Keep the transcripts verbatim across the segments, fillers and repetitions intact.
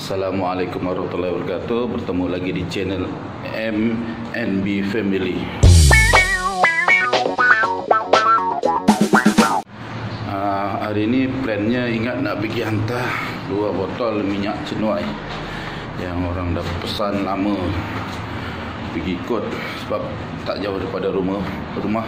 Assalamualaikum warahmatullahi wabarakatuh. Bertemu lagi di channel M N B Family. uh, Hari ini plannya ingat nak pergi hantar dua botol minyak cenuai yang orang dah pesan lama, pergi ikut sebab tak jauh daripada rumah rumah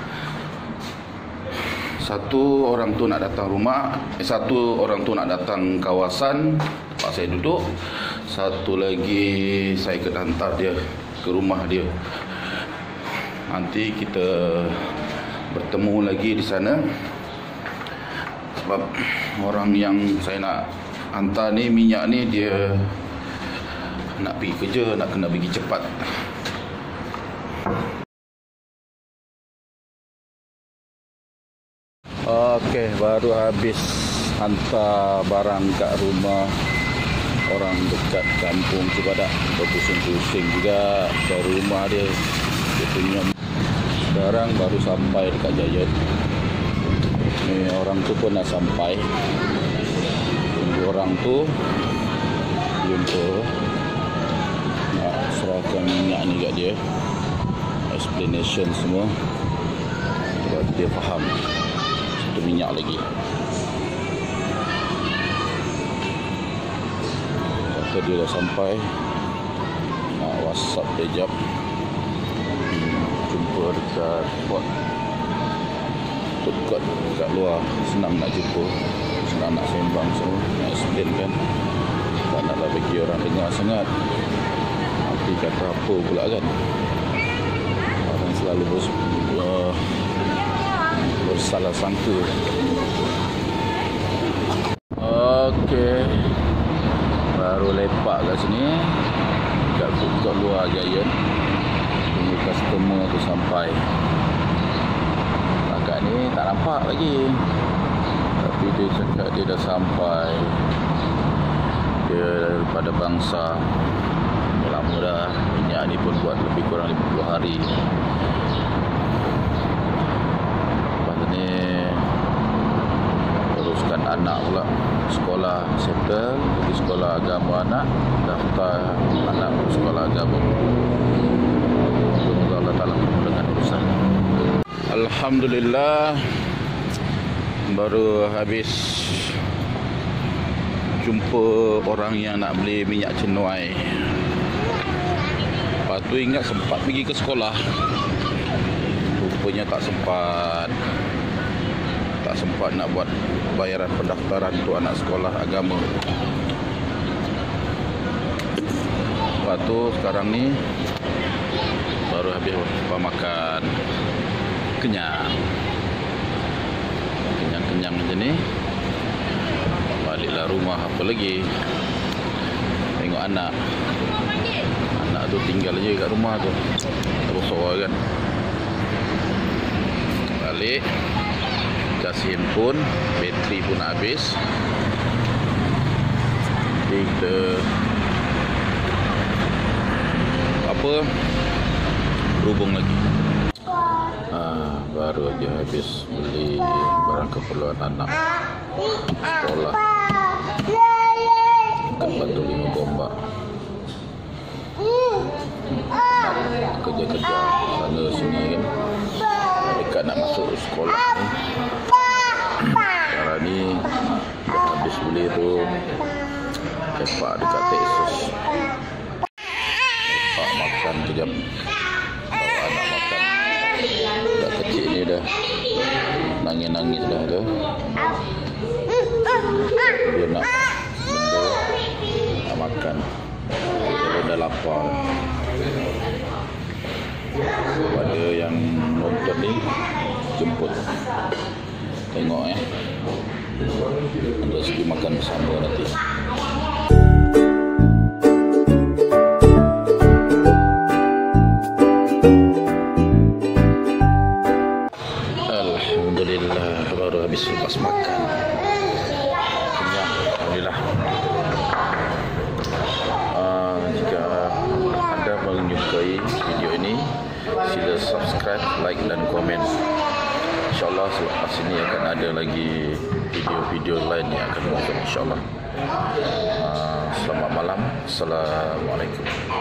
Satu orang tu nak datang rumah, eh, satu orang tu nak datang kawasan tempat saya duduk. Satu lagi saya kena hantar dia ke rumah dia. Nanti kita bertemu lagi di sana. Sebab orang yang saya nak hantar ni, minyak ni, dia nak pergi kerja, nak kena pergi cepat. Okey, baru habis hantar barang kat rumah orang dekat kampung Cibadak. Berpusing-pusing juga dari rumah dia. Dia punya. Sekarang baru sampai dekat Giant. Ni orang tu pun dah sampai. Tunggu orang tu jumpa, nak serahkan minyak ni kat dia, explanation semua, sebab dia faham satu minyak lagi. Kata dia dah sampai, nak WhatsApp dia jap. hmm, Jumpa dekat spot dekat dekat luar, senang nak jumpa, senang nak sembang semua, nak explain kan. Tak naklah bagi orang dengar sangat, nanti kata apa pula kan. Orang selalu bers, uh, bersalah sangka. Okey, baru lepak kat sini, kat kat luar Giant. Tunggu customer tu sampai. Agak ni tak nampak lagi, tapi dia cakap dia dah sampai. Dia daripada bangsa lama dah. Minyak ni pun buat lebih kurang lima puluh hari. Lepas ni uruskan anak pula, sekolah settle, pergi sekolah agama anak, daftar anak sekolah agama. Semoga Allah Ta'ala memudahkan urusan. Alhamdulillah, baru habis jumpa orang yang nak beli minyak cenuai. Lepas tu ingat sempat pergi ke sekolah, rupanya tak sempat. Tak sempat nak buat bayaran pendaftaran untuk anak sekolah agama. Lepas tu sekarang ni baru habis makan, kenyang. Kenyang-kenyang macam ni, baliklah rumah. Apa lagi, tengok anak. Anak tu tinggal je kat rumah tu, tak bersuara kan. Balik, kasih handphone, bateri pun habis. Jadi kita apa, berhubung lagi. ha, Baru aja habis beli barang keperluan anak sekolah dekat Batu Lima Gombak. Nak kerja-kerja sana sini kan, dekat nak masuk sekolah ni. Sekarang ni dah habis beli tu, lepak dekat Texas. Lepak makan kejap, bawa anak makan. Dah kecil ni dah nangis-nangis dah tu. Dia nak benda, nak makan. Dia dah lapar. Pada yang nonton ni, jemput, tengok eh, ada segi makan bersama nanti. Alhamdulillah, baru habis lepas makan, kenyang, alhamdulillah. Uh, jika anda menyukai video ini, sila subscribe, like dan komen. InsyaAllah selepas ini akan ada lagi video-video lain yang akan muncul, insyaAllah. uh, Selamat Assalamualaikum.